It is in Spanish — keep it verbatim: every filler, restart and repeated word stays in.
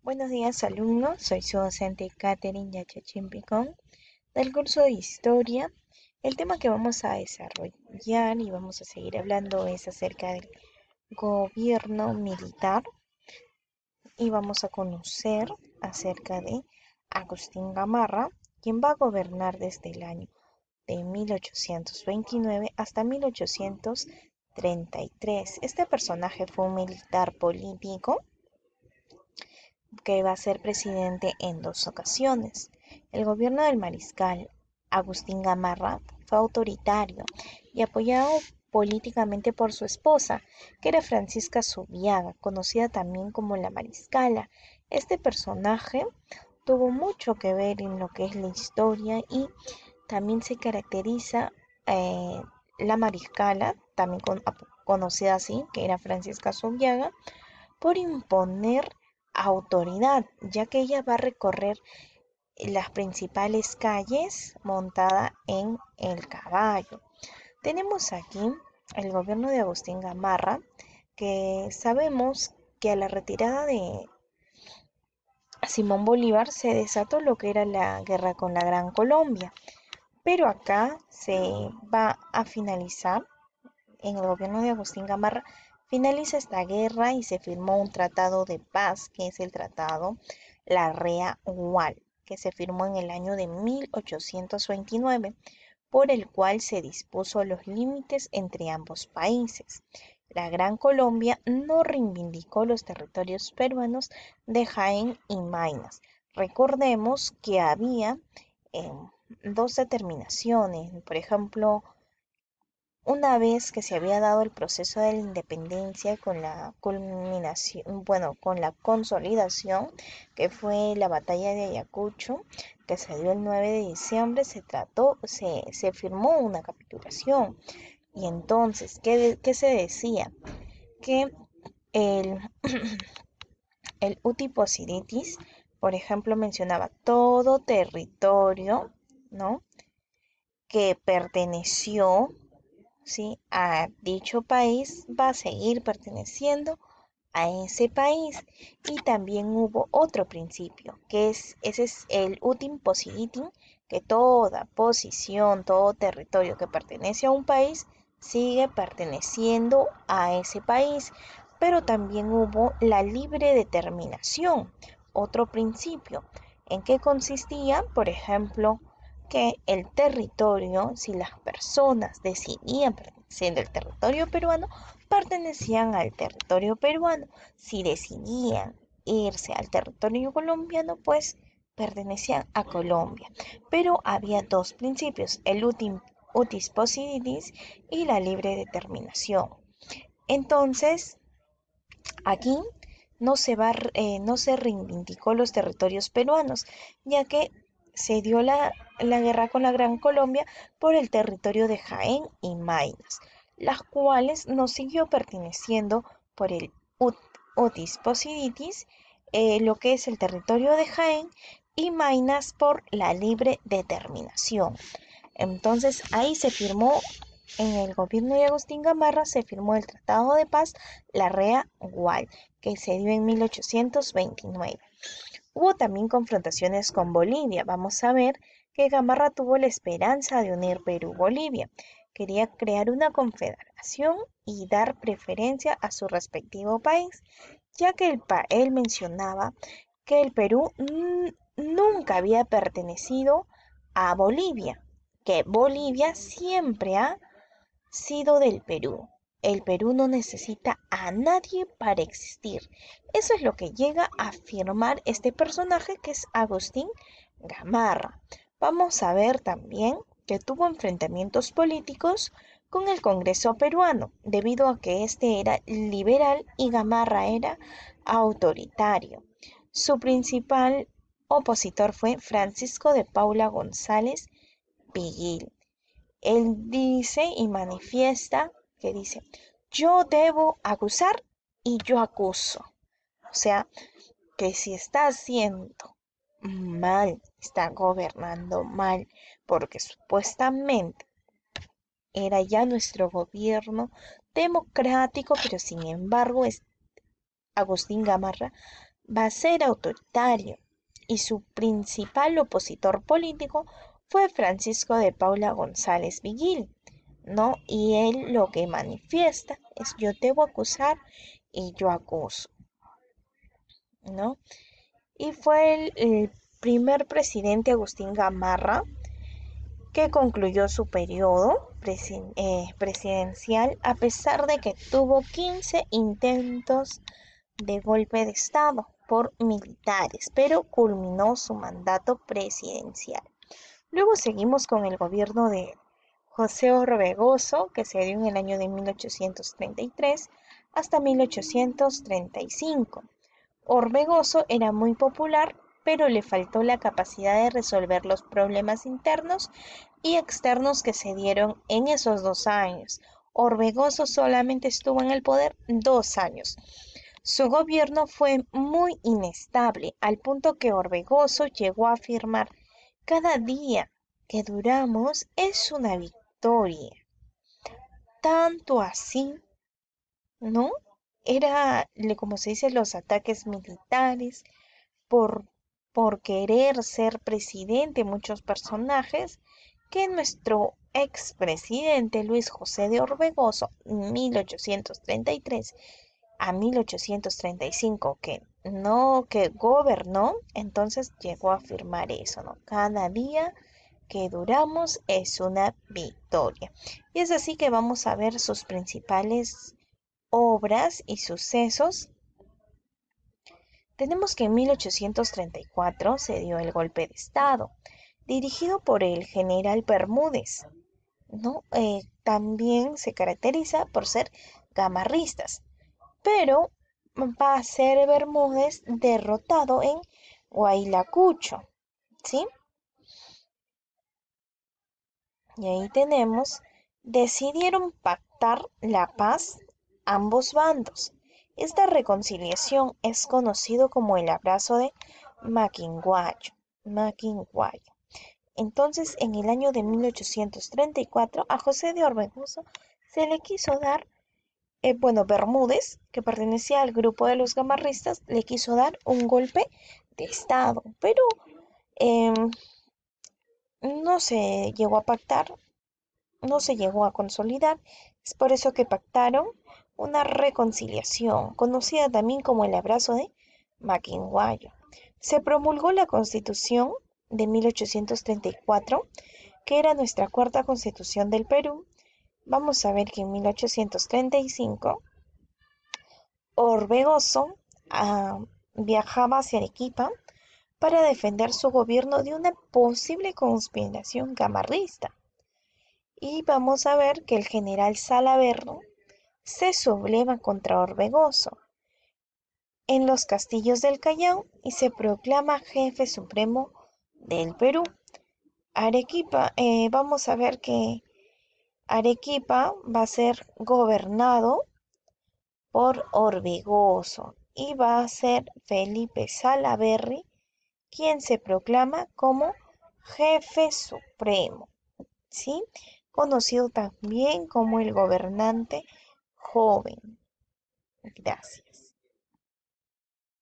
Buenos días, alumnos. Soy su docente Katherine Yachachín Picón del curso de Historia. El tema que vamos a desarrollar y vamos a seguir hablando es acerca del gobierno militar y vamos a conocer acerca de Agustín Gamarra, quien va a gobernar desde el año de mil ochocientos veintinueve hasta mil ochocientos treinta y tres. Este personaje fue un militar político que va a ser presidente en dos ocasiones. El gobierno del mariscal Agustín Gamarra fue autoritario y apoyado políticamente por su esposa, que era Francisca Zubiaga, conocida también como la Mariscala. Este personaje tuvo mucho que ver en lo que es la historia y también se caracteriza eh, la Mariscala, también con- conocida así, que era Francisca Zubiaga, por imponer autoridad, ya que ella va a recorrer las principales calles montada en el caballo. Tenemos aquí el gobierno de Agustín Gamarra, que sabemos que a la retirada de Simón Bolívar se desató lo que era la guerra con la Gran Colombia, pero acá se va a finalizar en el gobierno de Agustín Gamarra. Finaliza esta guerra y se firmó un tratado de paz, que es el tratado Larrea-Gual, que se firmó en el año de mil ochocientos veintinueve, por el cual se dispuso los límites entre ambos países. La Gran Colombia no reivindicó los territorios peruanos de Jaén y Maynas. Recordemos que había eh, dos determinaciones, por ejemplo, una vez que se había dado el proceso de la independencia con la culminación, bueno, con la consolidación, que fue la batalla de Ayacucho, que se dio el nueve de diciembre, se trató, se, se firmó una capitulación. Y entonces, ¿qué, de- qué se decía? Que el, el Uti Possidetis, por ejemplo, mencionaba todo territorio, ¿no? Que perteneció, ¿sí?, a dicho país va a seguir perteneciendo a ese país. Y también hubo otro principio, que es, ese es el utim possidetim, que toda posición, todo territorio que pertenece a un país sigue perteneciendo a ese país. Pero también hubo la libre determinación, otro principio, en que consistía, por ejemplo, que el territorio, si las personas decidían pertenecer al territorio peruano, pertenecían al territorio peruano. Si decidían irse al territorio colombiano, pues pertenecían a Colombia. Pero había dos principios, el utim, utis possidetis y la libre determinación. Entonces, aquí no se, va, eh, no se reivindicó los territorios peruanos, ya que se dio la, la guerra con la Gran Colombia por el territorio de Jaén y Maynas, las cuales no siguió perteneciendo por el Ut- Otis Possidetis, eh, lo que es el territorio de Jaén, y Maynas por la libre determinación. Entonces ahí se firmó, en el gobierno de Agustín Gamarra, se firmó el Tratado de Paz Larrea-Gual, que se dio en mil ochocientos veintinueve. Hubo también confrontaciones con Bolivia. Vamos a ver que Gamarra tuvo la esperanza de unir Perú-Bolivia. Quería crear una confederación y dar preferencia a su respectivo país, ya que el pa- él mencionaba que el Perú mm, nunca había pertenecido a Bolivia, que Bolivia siempre ha sido del Perú. El Perú no necesita a nadie para existir. Eso es lo que llega a afirmar este personaje, que es Agustín Gamarra. Vamos a ver también que tuvo enfrentamientos políticos con el Congreso peruano, debido a que este era liberal y Gamarra era autoritario. Su principal opositor fue Francisco de Paula González Piguil. Él dice y manifiesta que dice, yo debo acusar y yo acuso. O sea, que si está haciendo mal, está gobernando mal, porque supuestamente era ya nuestro gobierno democrático, pero sin embargo es Agustín Gamarra va a ser autoritario y su principal opositor político fue Francisco de Paula González Vigil, ¿no? Y él lo que manifiesta es yo debo acusar y yo acuso, ¿no? Y fue el, el primer presidente Agustín Gamarra que concluyó su periodo presi- eh, presidencial a pesar de que tuvo quince intentos de golpe de Estado por militares, pero culminó su mandato presidencial. Luego seguimos con el gobierno de José Orbegoso, que se dio en el año de mil ochocientos treinta y tres hasta mil ochocientos treinta y cinco. Orbegoso era muy popular, pero le faltó la capacidad de resolver los problemas internos y externos que se dieron en esos dos años. Orbegoso solamente estuvo en el poder dos años. Su gobierno fue muy inestable, al punto que Orbegoso llegó a afirmar: cada día que duramos es una victoria. Tanto así, ¿no? Era, como se dice, los ataques militares por, por querer ser presidente muchos personajes, que nuestro expresidente Luis José de Orbegoso, mil ochocientos treinta y tres a mil ochocientos treinta y cinco, que no, que gobernó, entonces llegó a afirmar eso, ¿no? Cada día que duramos es una victoria. Y es así que vamos a ver sus principales obras y sucesos. Tenemos que en mil ochocientos treinta y cuatro se dio el golpe de Estado, dirigido por el general Bermúdez, ¿no? Eh, también se caracteriza por ser gamarristas, pero va a ser Bermúdez derrotado en Huaylacucho, ¿sí? Y ahí tenemos, decidieron pactar la paz ambos bandos. Esta reconciliación es conocido como el abrazo de Maquinguayo. Maquinguayo. Entonces, en el año de mil ochocientos treinta y cuatro, a José de Orbegoso se le quiso dar, eh, bueno, Bermúdez, que pertenecía al grupo de los gamarristas, le quiso dar un golpe de Estado, pero eh, no se llegó a pactar, no se llegó a consolidar. Es por eso que pactaron una reconciliación, conocida también como el abrazo de Maquinguayo. Se promulgó la Constitución de mil ochocientos treinta y cuatro, que era nuestra cuarta Constitución del Perú. Vamos a ver que en mil ochocientos treinta y cinco Orbegoso ah, viajaba hacia Arequipa para defender su gobierno de una posible conspiración camarista. Y vamos a ver que el general Salaverry se subleva contra Orbegoso en los castillos del Callao y se proclama jefe supremo del Perú. Arequipa, eh, vamos a ver que Arequipa va a ser gobernado por Orbegoso y va a ser Felipe Salaverry quien se proclama como jefe supremo, ¿sí? Conocido también como el gobernante joven. Gracias.